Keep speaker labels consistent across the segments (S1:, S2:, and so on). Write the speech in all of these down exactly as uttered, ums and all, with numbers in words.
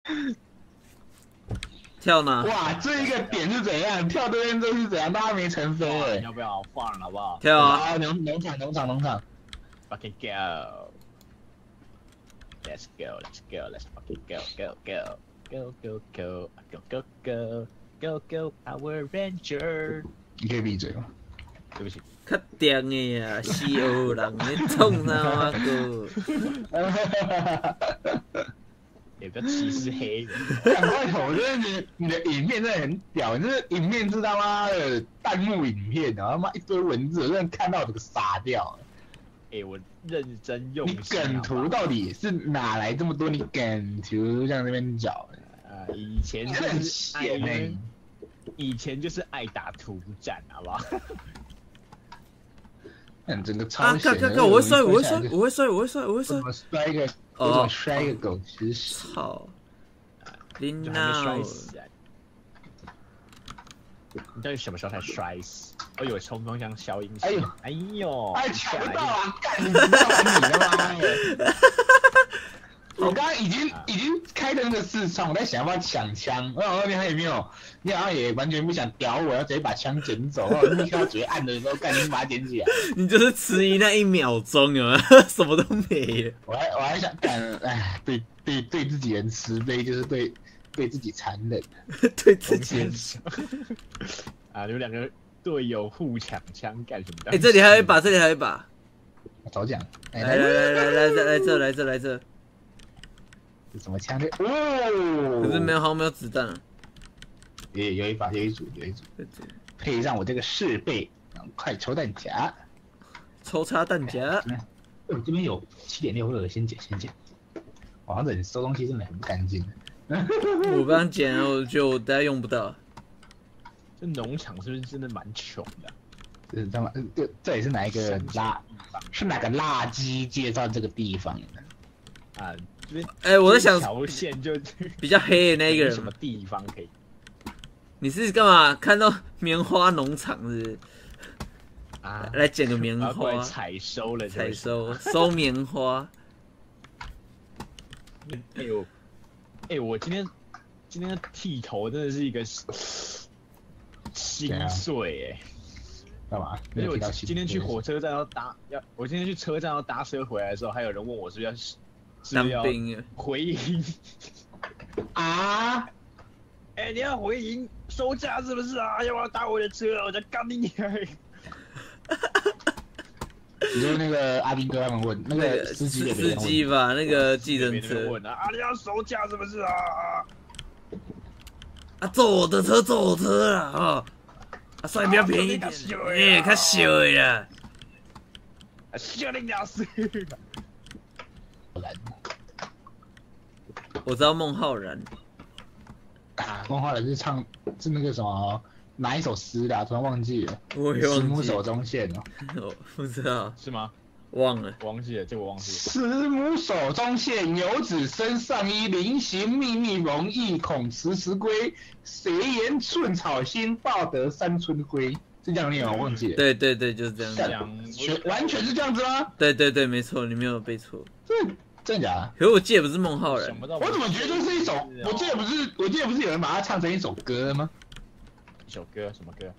S1: 跳哪？
S2: 哇，这一个点是怎样？跳这边这是怎样？大家没成飞哎、
S3: 欸！要不要放好不好？
S1: 跳啊！
S2: 农农场农场农场
S3: ，fucking go！Let's go, let's go, let's fucking go, go, go, go, go, go, go, go, go, go, go, Power Ranger！
S2: 你可以闭嘴吗？
S3: 对不起。
S1: 较电的呀，西欧人，你冲他妈哥！
S3: 也不要歧视黑人。
S2: 赶快投！我觉得你你的影片真的很屌，你这影片是他妈的弹幕影片，然后他妈一堆文字，我真的看到我这个傻掉。
S3: 哎、欸，我认真用心。
S2: 你梗图到底是哪来这么多？你梗图像这边找的？
S3: 呃，以前就是爱、欸，以前就是爱打图战，好不好？
S2: 看整个超
S1: 闲的。啊，看看看，我会摔，我会摔，我会摔，我会摔，我会摔。
S2: 怎么摔一个？我怎么摔一个狗吃屎？
S1: 操！你
S3: 闹！你到底什么时候才摔死？我以为冲锋枪消音。
S2: 哎呦，
S3: 哎呦，
S2: 哎，抢不到啊！干，你知道吗？你他妈的！我刚刚已经已经开的那个视窗，我在想要不要抢枪。我想说你还有没有？你好像也完全不想屌我，要直接把枪捡走。我立刻直接按的时候，赶紧把它捡起来。
S1: 你就是迟疑那一秒钟，有没有？什么都没了。
S2: 我还我还想干，哎，对对对自己人慈悲，就是对对自己残忍。
S1: 对自己人。
S3: 啊，你们两个队友互抢枪干什么？
S1: 哎、欸，这里还有一把，这里还有一把。
S2: 早讲。
S1: 来来来来来来来这来这来这。
S2: 什么枪的？哦，
S1: 可是没有，好像没有子弹了。
S2: 也有一把，有一组，有一组。配上我这个士备，快抽弹夹，
S1: 抽插弹夹。
S2: 我这边有七点六二，先捡，先捡。王者，你收东西真的很不干净。
S1: 我刚捡了，我觉得我等下用不到。
S3: 这农场是不是真的蛮穷的？
S2: 这他妈，这这也是哪一个垃？是哪个垃圾介绍这个地方的？
S3: 啊。
S1: 哎、欸，我在想，
S3: 条线就
S1: 比较黑的那一个人，
S3: 什么地方可以？
S1: 你是干嘛？看到棉花农场是不是？
S3: 啊，
S1: 来捡个棉花，
S3: 采收了，
S1: 采收收棉花。
S3: 哎呦，哎，我今天今天剃头真的是一个心碎哎。
S2: 干嘛？
S3: 因为我今天去火车站要搭要，我今天去车站要搭车回来的时候，还有人问我是不是要。
S1: 当兵
S3: 回营啊！哎、欸，你要回营收假是不是啊？要不要搭我的车？我在干你娘！
S2: 你说那个阿兵哥他们问那个司机
S1: 司机吧，那个计程车
S3: 问啊，啊，你要收假是不是啊？
S1: 啊，坐我的车，坐我车啦！哦，啊，算比较便宜一点，哎，较小的啦，
S3: 啊，小你娘死！
S1: 我知道孟浩然，
S2: 啊，孟浩然是唱是那个什么哪一首诗的、啊？突然忘记了。
S1: 我也忘记。
S2: 十母手中线哦。
S1: 我不知道。
S3: 是吗？
S1: 忘了。
S3: 忘记了，这个我忘记了。
S2: 十母手中线，游子身上衣，临行密密容易恐迟迟归。谁言寸草心，报得三春晖。是这样念吗？我忘记了。
S1: 对对对，就是这样
S3: 讲。
S2: 全完全是这样子吗？
S1: 对对对，没错，你没有背错。
S2: 这。真的假的？
S1: 可是我记得不是孟浩然，
S2: 我怎么觉得这是一首？我记得不是，我记得不是有人把它唱成一首歌吗？
S3: 一首歌？什么歌？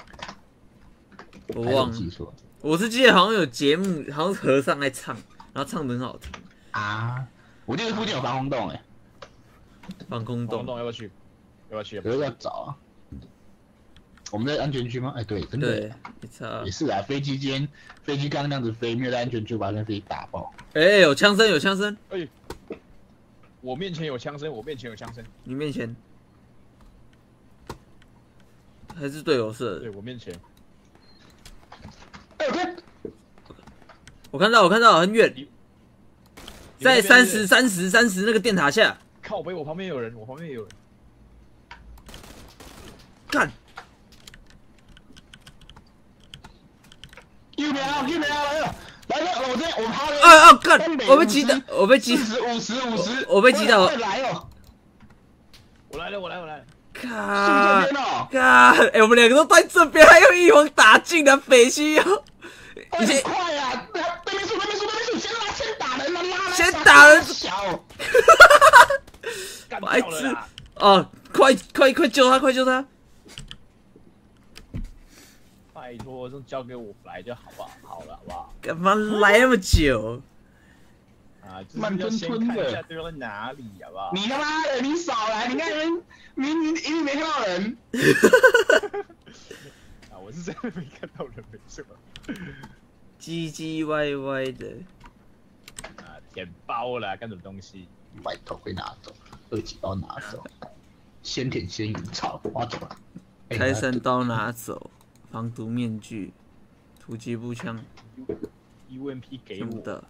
S1: 我忘了，我是记得好像有节目，好像是和尚在唱，然后唱得很好听
S2: 啊。我记得附近有防空洞哎、
S1: 欸，防空洞，
S3: 防空洞要不要去？要不要去？
S2: 可是要找啊。我们在安全区吗？哎、欸，对，真的
S1: 对，
S2: 也是啊。飞机间，飞机刚刚那样子飞，没有在安全区把那飞机打爆。
S1: 哎、欸，有枪声，有枪声。
S3: 哎、欸，我面前有枪声，我面前有枪声。
S1: 你面前还是队友射的？
S3: 对，我面前。
S2: 哎、欸，我看，
S1: 我看到，我看到，很远，在三十、三十、三十那个电塔下。
S3: 靠北，我旁边有人，我旁边也有人。
S1: 干！
S2: 右边啊，右边啊，来了，来了，我这我趴了。
S1: 啊啊！干！我被击倒，我被击，
S2: 四十五十五十，
S1: 我被击倒。
S2: 来哦！
S3: 我来了，我来，我来了。
S1: 看，
S2: 这边哦，
S1: 看，哎，我们两个都在这边，还有一网打尽的匪西哦。
S2: 你先快啊！对面数，对面数，对面数，先拉，先打人了，拉
S1: 先打人。
S2: 小。
S3: 干
S1: 白痴
S3: 掉了啦！
S1: 哦，快快快救他，快救他！
S3: 拜托，这交给我来就好不好？好了，好不好？
S1: 干嘛来那么久？
S3: 啊，就是
S2: 慢吞
S3: 要先
S2: 吞的
S3: 看一下对方在哪里，好不好？
S2: 你他妈的，你少来！你看人，你你一定没看到人。
S3: 啊，我是真的没看到人，没错。
S1: 唧唧歪歪的，
S3: 啊，填包了，干什么东西？
S2: 白头会拿走，二级刀拿走，先舔先赢，操，我走了。哎
S1: 开山刀拿走，防毒面具，突击步枪
S3: U M P 给我
S1: 什么的，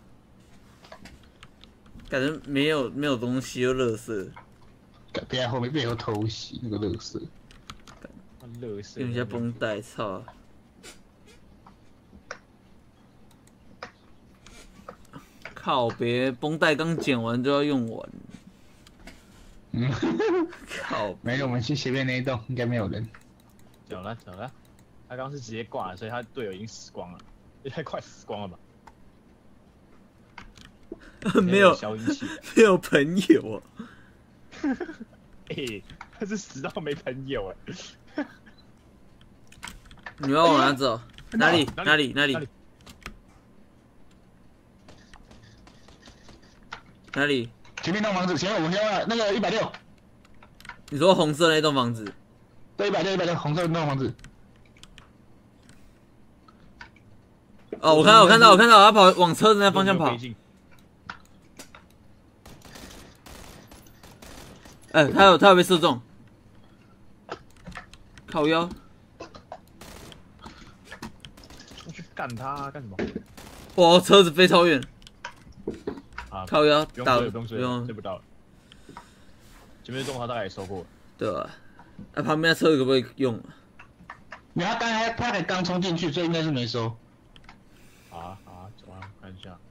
S1: 感觉没有没有东西又垃圾，
S2: 别在后面背后偷袭那个乐色。
S3: 乐色。
S1: 用一下绷带，操！靠别绷带刚剪完就要用完，
S2: 嗯，
S1: 靠！
S2: 没有，我们去斜边那一栋应该没有人。
S3: 走了走了，他刚刚是直接挂了，所以他队友已经死光了，也太快死光了吧？
S1: 没有
S3: 消音器的，
S1: 没有朋友啊！
S3: 哎，他是死到没朋友哎。
S1: 你要往哪走？哪里？
S3: 哪里
S1: 哪里？哪里
S3: 哪里？
S1: 哪里？
S2: 前面那栋房子，前面我们先那个一百六，
S1: 你说红色那栋房子？
S2: 对，一百六一百六，红色的那栋房子。
S1: 哦，我看到，我看到，我看到，他跑往车子那方向跑。哎、欸，他有他有被射中，靠腰。
S3: 我去干他干什么？
S1: 哇，车子飞超远，
S3: 啊，
S1: 靠腰打
S3: 不用追，不用追，
S1: 不用
S3: 追不到了。前面的动画大概也收过了。
S1: 对吧？啊，旁边的车可不可以用啊？
S2: 你他刚才他才刚冲进去，所以应该是没收。
S3: 啊啊，走啊，看一下。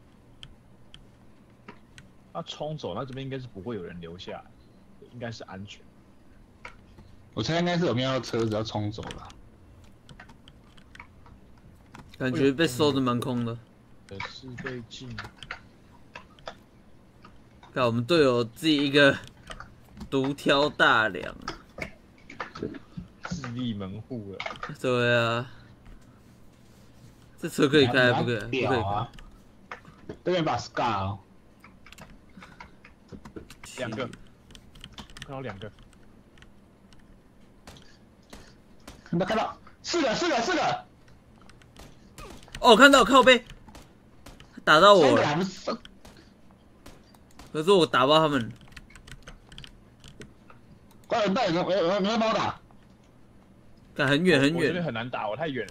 S3: 他冲走，那这边应该是不会有人留下来，应该是安全。
S2: 我猜应该是有没有车子要冲走了。
S1: 感觉被收的蛮空的。
S3: 可是被禁。
S1: 看我们队友自己一个独挑大梁。
S3: 自立门户了。
S1: 对啊，这车可以开，不可以，不可以开。
S2: 啊！对面把 Scar 哦，
S3: 两个，看到两个。
S2: 看到看到，四个四个四个。
S1: 哦，看到靠背，打到我
S2: 三个
S1: 了，
S2: 还不是？
S1: 可是我打爆他们。
S2: 快点带人，有有有人帮我打。
S1: 干很远很
S3: 我这边
S1: 远，
S3: 很难打，我太远了。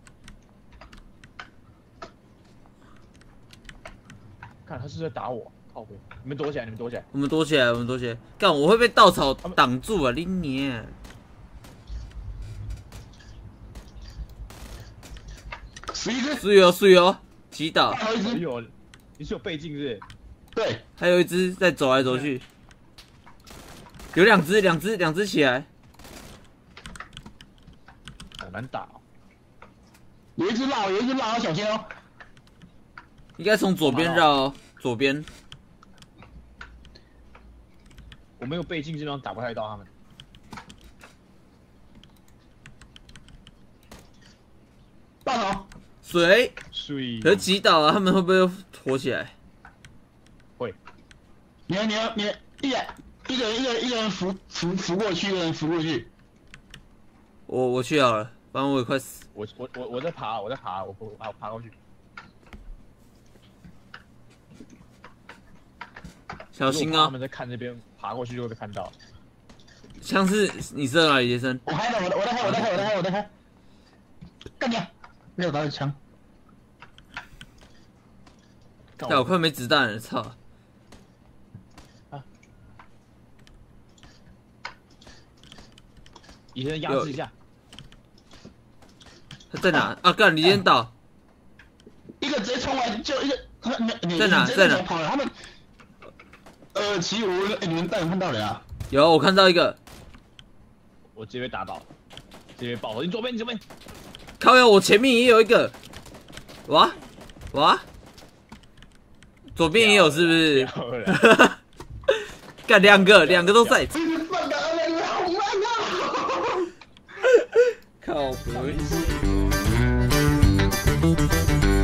S3: 看他是在打我，靠背！你们躲起来，你们躲起来。
S1: 我们躲起来，我们躲起来。干，我会被稻草挡住啊！你娘！
S2: 十一只，
S1: 是哦是哦，击倒，
S2: 还有一只，
S3: 哎呦，你是有倍镜是不是？
S2: 对，
S1: 还有一只在走来走去。有两只，两只，两只起来。
S3: 好难打哦。
S2: 有一只绕，有一只绕，要小心哦。
S1: 应该从左边绕哦，左边。
S3: 我没有倍镜，基本上打不太到他们。
S2: 爆头，
S1: 水，
S3: 所以
S1: 可是击倒啊，他们会不会活起来？
S3: 会。
S2: 你要你要你一人一个人一个人一个人扶扶扶过去，一个人扶过去。
S1: 我我去好了，反正我也快死。
S3: 我我我我在爬，我在爬，我我爬爬过去。
S1: 小心啊！
S3: 他们在看那边，爬过去就会被看到。
S1: 枪是你射哪里，杰森？
S2: 我开的，我的我在开，我在开，我在开，我在开。干你啊！没有打的枪。
S1: 但我快没子弹了，操！
S3: 你先压制一下。
S1: 他在哪？啊，干！你先倒。
S2: 一个直接冲来就一个，他你你
S1: 在哪
S2: 你直接
S1: 在哪
S2: 跑了，他们。呃，骑我，哎，你们带人看到了啊？
S1: 有，我看到一个。
S3: 我直接被打倒，直接被爆头。你左边，你左边。
S1: 靠右，我前面也有一个。哇哇，左边也有是不是？ 干两个，两个都在。
S2: 这是放的二人好慢啊！
S1: 靠！